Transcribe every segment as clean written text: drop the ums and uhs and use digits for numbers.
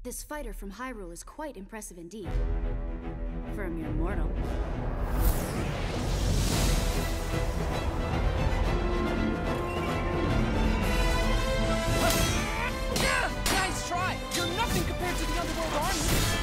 This fighter from Hyrule is quite impressive indeed. For a mere mortal. Nice try! You're nothing compared to the Underworld army!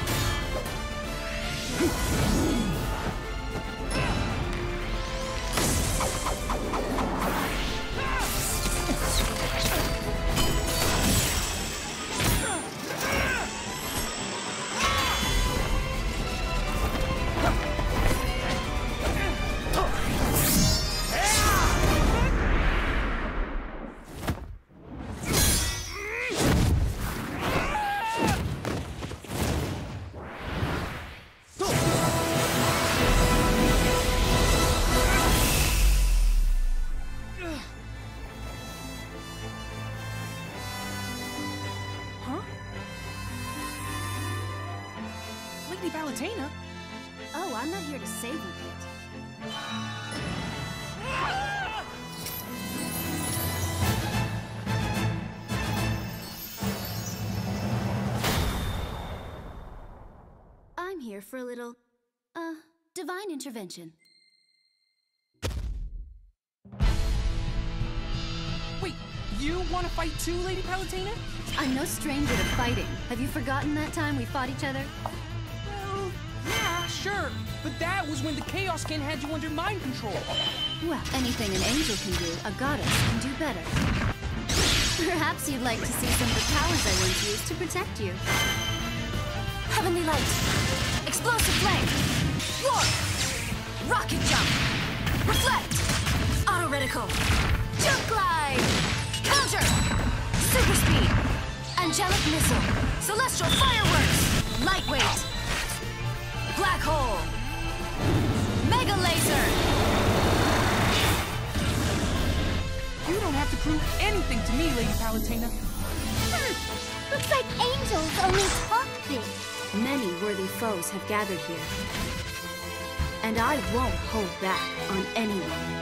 Lady Palutena? Oh, I'm not here to save you, Pit. I'm here for a little, divine intervention. Wait, you want to fight too, Lady Palutena? I'm no stranger to fighting. Have you forgotten that time we fought each other? Well, yeah, sure. But that was when the Chaos King had you under mind control. Well, anything an angel can do, a goddess can do better. Perhaps you'd like to see some of the powers I once used to protect you. Heavenly Light! Explosive Flame! Warp! Rocket Jump! Reflect! Auto Reticle! Jump Glide! Counter! Super Speed! Angelic Missile! Celestial Fireworks! Lightweight! Black Hole! Mega Laser! You don't have to prove anything to me, Lady Palutena. Looks like angels only talk big. Many worthy foes have gathered here. And I won't hold back on anyone.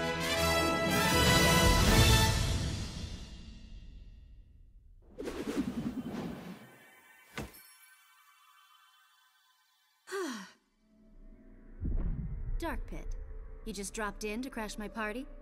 Dark Pit, you just dropped in to crash my party?